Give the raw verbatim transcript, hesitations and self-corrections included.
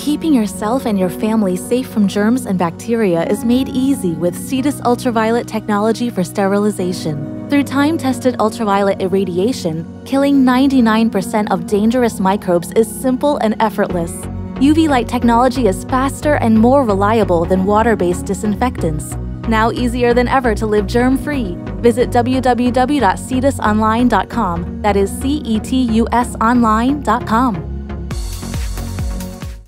Keeping yourself and your family safe from germs and bacteria is made easy with CETUS Ultraviolet technology for sterilization. Through time-tested ultraviolet irradiation, killing ninety-nine percent of dangerous microbes is simple and effortless. U V light technology is faster and more reliable than water-based disinfectants. Now easier than ever to live germ-free. Visit w w w dot cetus online dot com. That is C E T U S online dot com.